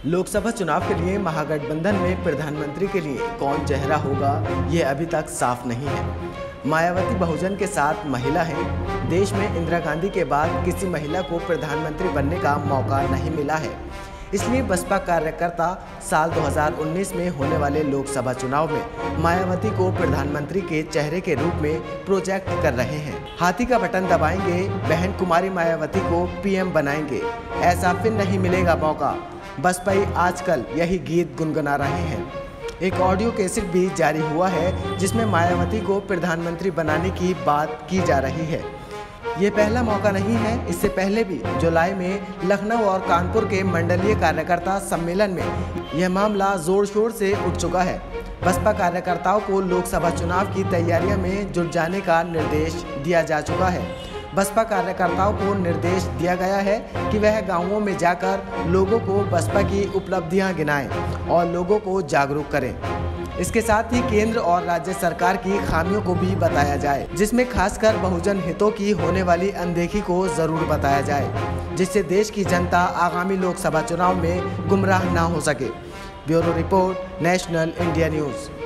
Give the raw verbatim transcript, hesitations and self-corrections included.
लोकसभा चुनाव के लिए महागठबंधन में प्रधानमंत्री के लिए कौन चेहरा होगा, ये अभी तक साफ नहीं है। मायावती बहुजन के साथ महिला हैं। देश में इंदिरा गांधी के बाद किसी महिला को प्रधानमंत्री बनने का मौका नहीं मिला है। इसलिए बसपा कार्यकर्ता साल दो हज़ार उन्नीस में होने वाले लोकसभा चुनाव में मायावती को प्रधानमंत्री के चेहरे के रूप में प्रोजेक्ट कर रहे हैं। हाथी का बटन दबाएंगे, बहन कुमारी मायावती को पीएम बनाएंगे, ऐसा फिर नहीं मिलेगा मौका। बसपाई आजकल यही गीत गुनगुना रहे हैं। एक ऑडियो कैसेट भी जारी हुआ है जिसमें मायावती को प्रधानमंत्री बनाने की बात की जा रही है। ये पहला मौका नहीं है। इससे पहले भी जुलाई में लखनऊ और कानपुर के मंडलीय कार्यकर्ता सम्मेलन में यह मामला जोर शोर से उठ चुका है। बसपा कार्यकर्ताओं को लोकसभा चुनाव की तैयारियों में जुट जाने का निर्देश दिया जा चुका है। बसपा कार्यकर्ताओं को निर्देश दिया गया है कि वह गांवों में जाकर लोगों को बसपा की उपलब्धियां गिनाएं और लोगों को जागरूक करें। इसके साथ ही केंद्र और राज्य सरकार की खामियों को भी बताया जाए, जिसमें खासकर बहुजन हितों की होने वाली अनदेखी को जरूर बताया जाए, जिससे देश की जनता आगामी लोकसभा चुनाव में गुमराह ना हो सके। Bureau report, National India news.